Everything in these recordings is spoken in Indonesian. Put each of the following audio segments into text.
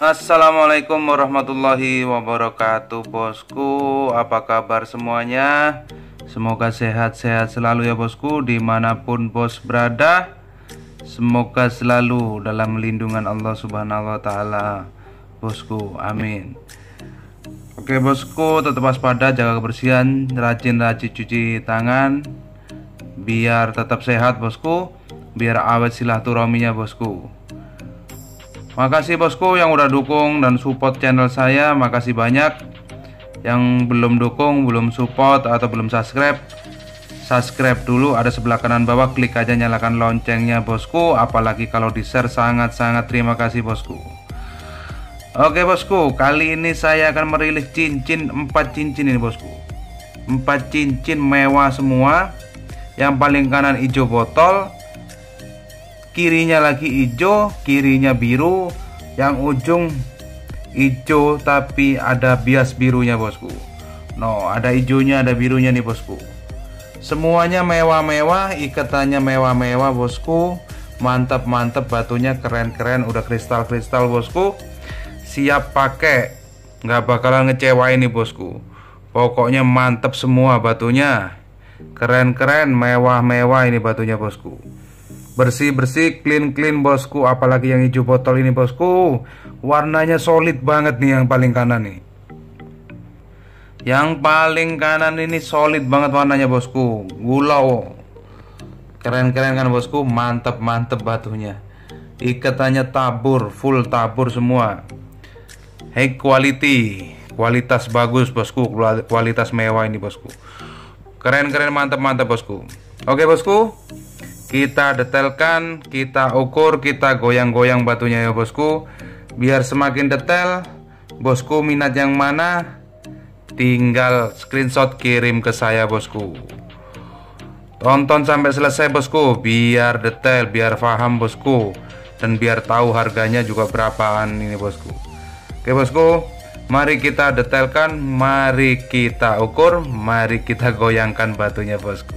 Assalamualaikum warahmatullahi wabarakatuh bosku. Apa kabar semuanya? Semoga sehat-sehat selalu ya bosku, dimanapun bos berada. Semoga selalu dalam lindungan Allah subhanahu wa ta'ala bosku, amin. Oke bosku, tetap waspada, jaga kebersihan, rajin-rajin cuci tangan biar tetap sehat bosku, biar awet silaturahminya bosku. Makasih bosku yang udah dukung dan support channel saya. Makasih banyak. Yang belum dukung, belum support atau belum subscribe, subscribe dulu, ada sebelah kanan bawah, klik aja, nyalakan loncengnya bosku. Apalagi kalau di share, sangat-sangat terima kasih bosku. Oke bosku, kali ini saya akan merilis cincin, 4 cincin ini bosku. 4 cincin mewah semua. Yang paling kanan hijau botol, kirinya lagi hijau, kirinya biru, yang ujung hijau tapi ada bias birunya bosku. No, ada hijaunya, ada birunya nih bosku. Semuanya mewah-mewah, ikatannya mewah-mewah bosku. Mantap-mantap, batunya keren-keren, udah kristal-kristal bosku. Siap pakai, nggak bakalan ngecewain nih bosku. Pokoknya mantap semua batunya. Keren-keren, mewah-mewah ini batunya bosku. Bersih-bersih, clean-clean bosku. Apalagi yang hijau botol ini bosku, warnanya solid banget nih. Yang paling kanan nih, yang paling kanan ini solid banget warnanya bosku, gulau. Keren-keren kan bosku, mantep-mantep batunya. Ikatannya tabur, full tabur semua. High quality, kualitas bagus bosku, kualitas mewah ini bosku. Keren-keren, mantep-mantep bosku. Oke bosku, kita detailkan, kita ukur, kita goyang-goyang batunya ya bosku. Biar semakin detail, bosku minat yang mana, tinggal screenshot kirim ke saya bosku. Tonton sampai selesai bosku, biar detail, biar paham bosku, dan biar tahu harganya juga berapaan ini bosku. Oke bosku, mari kita detailkan, mari kita ukur, mari kita goyangkan batunya bosku.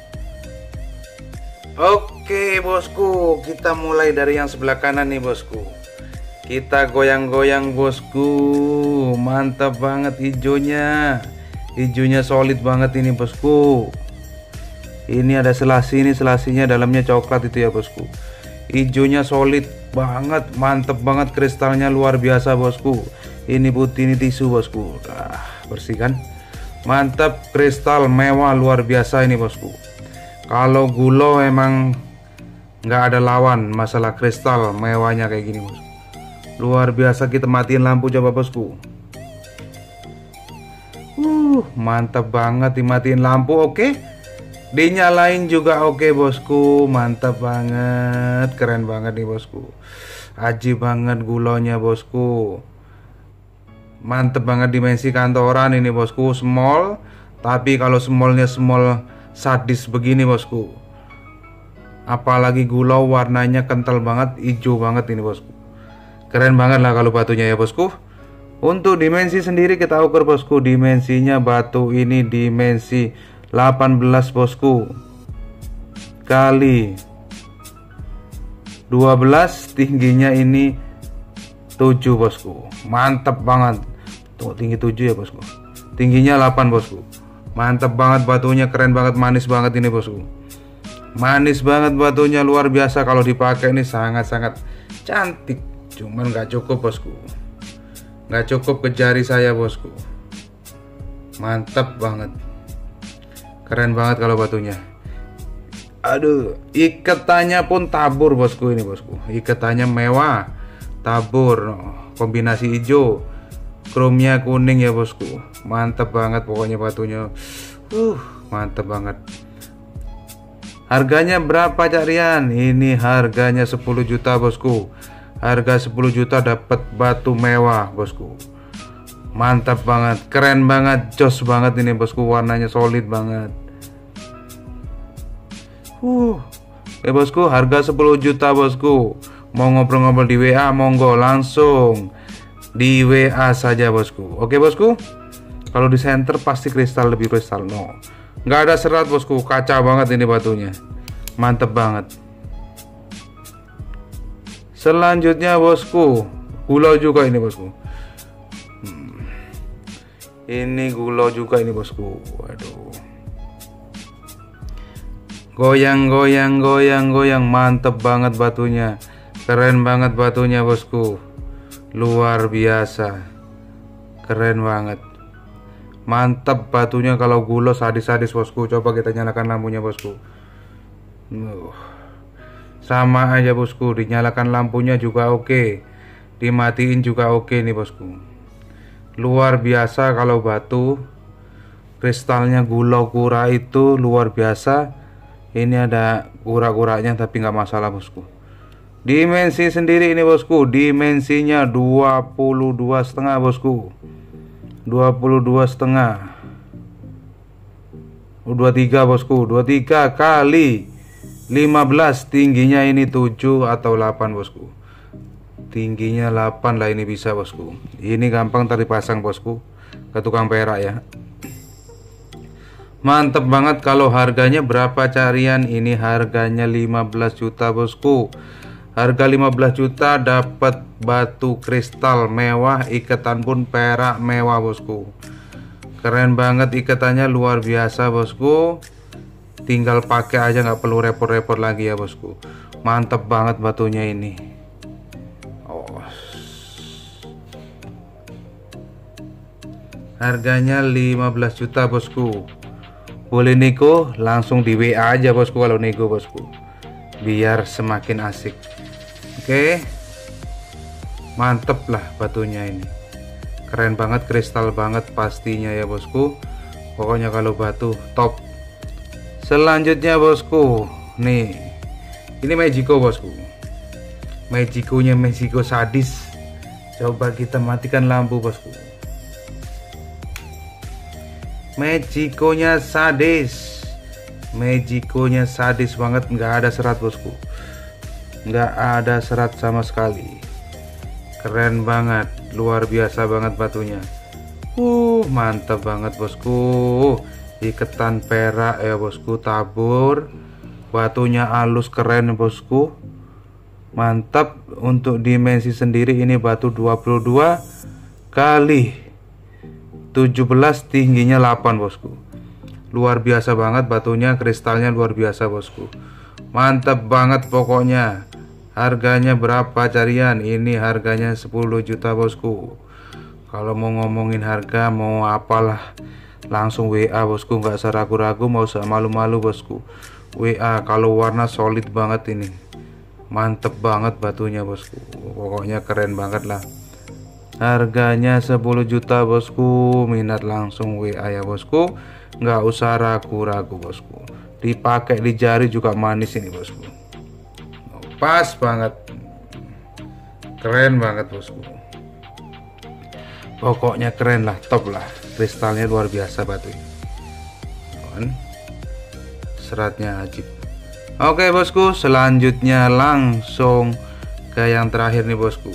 Oke bosku, kita mulai dari yang sebelah kanan nih bosku. Kita goyang-goyang bosku. Mantap banget hijaunya. Hijaunya solid banget ini bosku. Ini ada selasi, ini selasinya dalamnya coklat itu ya bosku. Hijaunya solid banget, mantep banget, kristalnya luar biasa bosku. Ini putih, ini tisu bosku. Bersih kan? Mantap, kristal mewah luar biasa ini bosku. Kalau gulo emang nggak ada lawan masalah kristal mewahnya kayak gini bosku. Luar biasa. Kita matiin lampu coba bosku. Mantap banget, dimatiin lampu. Oke, dinyalain juga oke bosku. Mantap banget, keren banget nih bosku. Aji banget gulonya bosku. Mantep banget, dimensi kantoran ini bosku, small. Tapi kalau smallnya small sadis begini bosku, apalagi gulau, warnanya kental banget, hijau banget ini bosku. Keren banget lah kalau batunya ya bosku. Untuk dimensi sendiri kita ukur bosku. Dimensinya batu ini dimensi 18 bosku kali 12, tingginya ini 7 bosku. Mantap banget. Tuh tinggi 7 ya bosku, tingginya 8 bosku. Mantap banget batunya, keren banget, manis banget ini bosku. Manis banget batunya, luar biasa. Kalau dipakai ini sangat-sangat cantik. Cuman nggak cukup bosku, nggak cukup ke jari saya bosku. Mantap banget, keren banget kalau batunya. Aduh, ikatannya pun tabur bosku ini bosku. Ikatannya mewah, tabur, kombinasi hijau, chrome-nya kuning ya bosku. Mantap banget pokoknya batunya. Mantap banget. Harganya berapa Cak Rian? Ini harganya 10 juta bosku. Harga 10 juta dapat batu mewah bosku. Mantap banget, keren banget, jos banget ini bosku. Warnanya solid banget. Ya bosku, harga 10 juta bosku. Mau ngobrol-ngobrol di WA, monggo langsung di WA saja bosku. Oke bosku, kalau di center pasti kristal, lebih kristal. No, nggak ada serat bosku, kaca banget ini batunya. Mantep banget. Selanjutnya bosku, Gula juga ini bosku. Ini gula juga ini bosku. Waduh. Goyang, goyang, goyang, goyang. Mantep banget batunya. Keren banget batunya bosku. Luar biasa. Keren banget. Mantep batunya. Kalau gula sadis-sadis bosku. Coba kita nyalakan lampunya bosku. Sama aja bosku. Dinyalakan lampunya juga oke. Dimatiin juga oke nih bosku. Luar biasa kalau batu kristalnya gula kura itu luar biasa. Ini ada kura-kuranya tapi nggak masalah bosku. Dimensi sendiri ini bosku. Dimensinya 22,5 bosku. 22,5. 23 bosku. 23 kali 15. Tingginya ini 7 atau 8 bosku. Tingginya 8 lah ini bisa bosku. Ini gampang tadi pasang bosku ke tukang perak ya. Mantep banget. Kalau harganya berapa carian? Ini harganya 15 juta bosku. Harga 15 juta dapat batu kristal mewah, ikatan pun perak mewah bosku. Keren banget ikatannya, luar biasa bosku. Tinggal pakai aja, nggak perlu repot-repot lagi ya bosku. Mantep banget batunya ini. Harganya 15 juta bosku. Boleh nego, langsung di WA aja bosku kalau nego bosku. Biar semakin asik. Oke. Mantep lah batunya ini. Keren banget, kristal banget pastinya ya bosku. Pokoknya kalau batu top. Selanjutnya bosku. Nih. Ini Magico bosku. Magiconya Magico sadis. Coba kita matikan lampu bosku. Magiconya sadis. Magiconya sadis banget, nggak ada serat bosku. Nggak ada serat sama sekali. Keren banget, luar biasa banget batunya. Mantap banget bosku. Iketan perak ya bosku, tabur. Batunya halus, keren bosku. Mantap. Untuk dimensi sendiri ini batu 22 kali 17, tingginya 8 bosku. Luar biasa banget batunya, kristalnya luar biasa bosku. Mantap banget pokoknya. Harganya berapa carian? Ini harganya 10 juta bosku. Kalau mau ngomongin harga, mau apalah, langsung WA bosku, nggak usah ragu-ragu, mau usah malu-malu bosku. WA. Kalau warna solid banget ini. Mantep banget batunya bosku. Pokoknya keren banget lah. Harganya 10 juta bosku. Minat langsung WA ya bosku. Nggak usah ragu-ragu bosku. Dipakai di jari juga manis ini bosku. Pas banget. Keren banget bosku. Pokoknya keren lah, top lah. Kristalnya luar biasa batu ini. Seratnya ajib. Oke bosku, selanjutnya langsung ke yang terakhir nih bosku.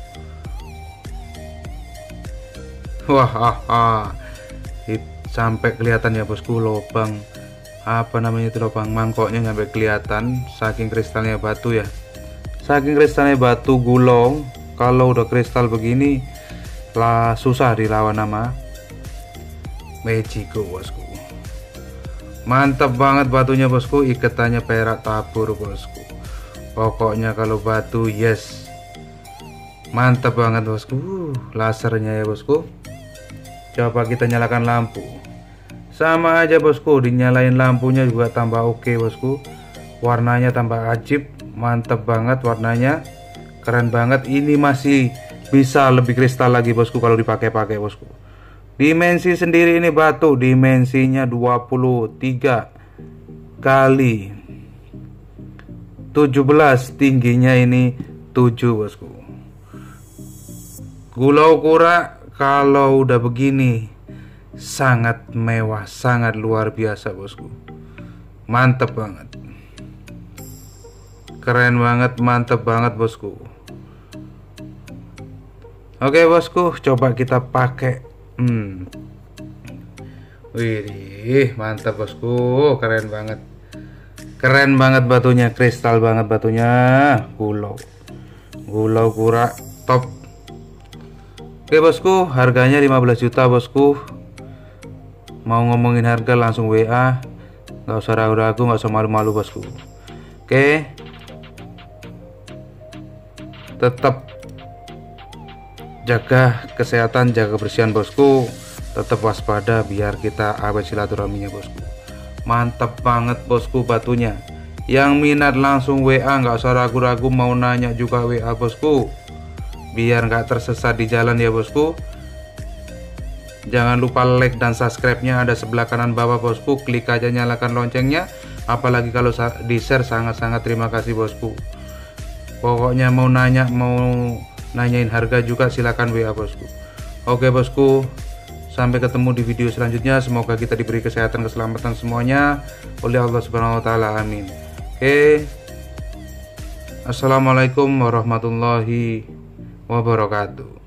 Wah, sampai kelihatan ya bosku lubang, apa namanya itu, lubang mangkoknya sampai kelihatan, saking kristalnya batu ya. Saking kristalnya batu gulung. Kalau udah kristal begini lah susah dilawan nama Magico bosku. Mantap banget batunya bosku, ikatannya perak tabur bosku. Pokoknya kalau batu yes. Mantap banget bosku. Lasernya ya bosku. Coba kita nyalakan lampu. Sama aja bosku, dinyalain lampunya juga tambah oke bosku. Warnanya tambah ajib. Mantap banget warnanya. Keren banget. Ini masih bisa lebih kristal lagi bosku kalau dipakai-pakai bosku. Dimensi sendiri ini batu, dimensinya 23 kali 17, tingginya ini 7 bosku. Gulau kura kalau udah begini sangat mewah, sangat luar biasa bosku. Mantep banget. Keren banget, mantep banget bosku. Oke bosku, coba kita pakai. Wih, mantap bosku, keren banget. Keren banget batunya, kristal banget batunya. Gulau kura top. Oke bosku, harganya 15 juta bosku. Mau ngomongin harga langsung WA, nggak usah ragu-ragu, nggak usah malu-malu bosku. Oke, tetap jaga kesehatan, jaga kebersihan bosku, tetap waspada biar kita awet silaturahminya bosku. Mantap banget bosku batunya. Yang minat langsung WA, nggak usah ragu-ragu, mau nanya juga WA bosku, biar nggak tersesat di jalan ya bosku. Jangan lupa like dan subscribe-nya ada sebelah kanan bawah bosku, klik aja, nyalakan loncengnya, apalagi kalau di share, sangat-sangat terima kasih bosku. Pokoknya mau nanyain harga juga silakan WA bosku. Oke bosku, sampai ketemu di video selanjutnya. Semoga kita diberi kesehatan, keselamatan semuanya oleh Allah Subhanahu wa taala. Amin. Oke. Assalamualaikum warahmatullahi wabarakatuh.